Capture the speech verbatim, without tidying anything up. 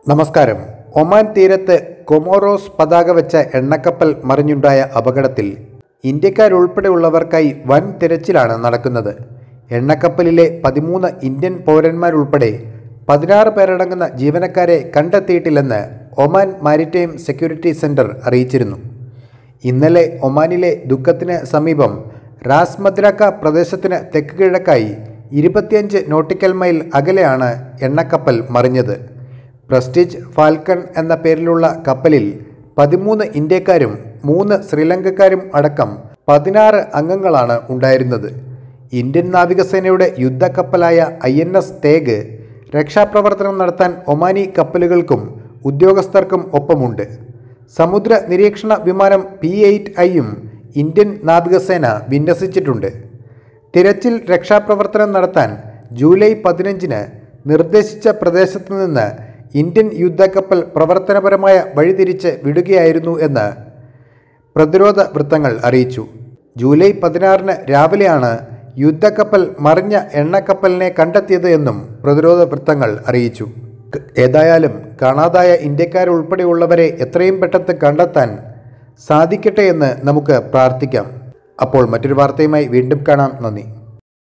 നമസ്കാരം. ഒമാൻ തീരത്ത് കൊമോറോസ് പതാക വെച്ച എണ്ണക്കപ്പൽ മറിഞ്ഞുണ്ടായ അപകടത്തിൽ ഇന്ത്യക്കാരുൾപ്പെടെയുള്ളവർക്കായി വൻ തിരച്ചിലാണ് നടക്കുന്നത്. എണ്ണക്കപ്പലിലെ പതിമൂന്ന് ഇന്ത്യൻ പൗരന്മാരുൾപ്പെടെ പതിനാറ് പേരടങ്ങുന്ന ജീവനക്കാരെ കണ്ടെത്തിയിട്ടില്ലെന്ന് ഒമാൻ മാരിടൈം സെക്യൂരിറ്റി സെൻറ്റർ അറിയിച്ചിരുന്നു. ഇന്നലെ ഒമാനിലെ ദുഃഖത്തിന് സമീപം റാസ് മദ്രാക്ക പ്രദേശത്തിന് തെക്ക് കിഴക്കായി ഇരുപത്തിയഞ്ച് നോട്ടിക്കൽ മൈൽ അകലെയാണ് എണ്ണക്കപ്പൽ മറിഞ്ഞത്. പ്രസ്റ്റീജ് ഫാൽക്കൺ എന്ന പേരിലുള്ള കപ്പലിൽ പതിമൂന്ന് ഇന്ത്യക്കാരും മൂന്ന് ശ്രീലങ്കക്കാരും അടക്കം പതിനാറ് അംഗങ്ങളാണ് ഉണ്ടായിരുന്നത്. ഇന്ത്യൻ നാവികസേനയുടെ യുദ്ധക്കപ്പലായ ഐ എൻ എസ് തേഗ് രക്ഷാപ്രവർത്തനം നടത്താൻ ഒമാനി കപ്പലുകൾക്കും ഉദ്യോഗസ്ഥർക്കും ഒപ്പമുണ്ട്. സമുദ്ര നിരീക്ഷണ വിമാനം പി എയ്റ്റ് ഐയും ഇന്ത്യൻ നാവികസേന വിന്യസിച്ചിട്ടുണ്ട്. തിരച്ചിൽ രക്ഷാപ്രവർത്തനം നടത്താൻ ജൂലൈ പതിനഞ്ചിന് നിർദ്ദേശിച്ച പ്രദേശത്തു നിന്ന് ഇന്ത്യൻ യുദ്ധക്കപ്പൽ പ്രവർത്തനപരമായ വഴിതിരിച്ച് വിടുകയായിരുന്നു എന്ന് പ്രതിരോധ വൃത്തങ്ങൾ അറിയിച്ചു. ജൂലൈ പതിനാറിന് രാവിലെയാണ് യുദ്ധക്കപ്പൽ മറിഞ്ഞ എണ്ണക്കപ്പലിനെ കണ്ടെത്തിയത് എന്നും പ്രതിരോധ വൃത്തങ്ങൾ അറിയിച്ചു. ഏതായാലും കാണാതായ ഇന്ത്യക്കാരുൾപ്പെടെയുള്ളവരെ എത്രയും പെട്ടെന്ന് കണ്ടെത്താൻ സാധിക്കട്ടെ എന്ന് നമുക്ക് പ്രാർത്ഥിക്കാം. അപ്പോൾ മറ്റൊരു വാർത്തയുമായി വീണ്ടും കാണാം. നന്ദി.